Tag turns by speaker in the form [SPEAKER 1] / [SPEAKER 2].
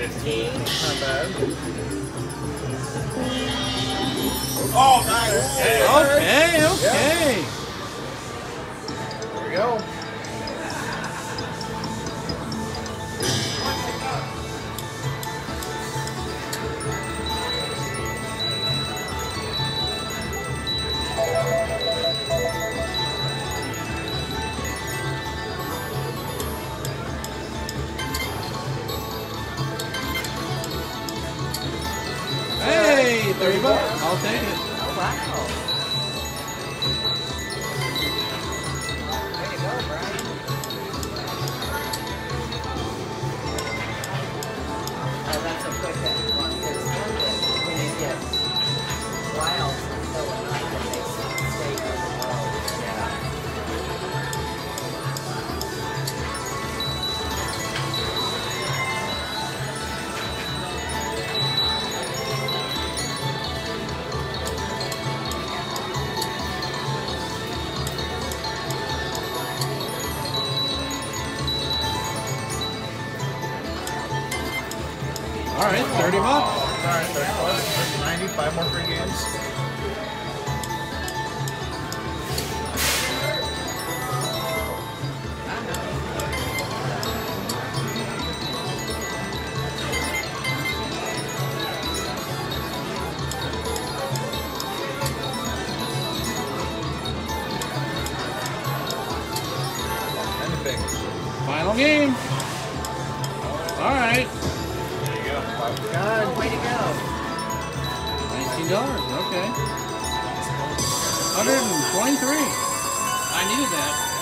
[SPEAKER 1] 15.
[SPEAKER 2] Not bad.
[SPEAKER 1] Oh, nice.
[SPEAKER 3] Okay, okay.
[SPEAKER 2] There we go.
[SPEAKER 3] Hey, 30 bucks. I'll take it.
[SPEAKER 1] Oh, wow. Way to go, Brian. Oh, that's a quick one. There's one that when you get wild until a night that they stay on the road. Yeah.
[SPEAKER 3] All right, 30 bucks.
[SPEAKER 2] Alright, 30 90, 5 more free games. Anything.
[SPEAKER 3] Final game. All right.
[SPEAKER 2] There you go.
[SPEAKER 1] Oh, way to go.
[SPEAKER 3] $19. Okay. 123. I needed that.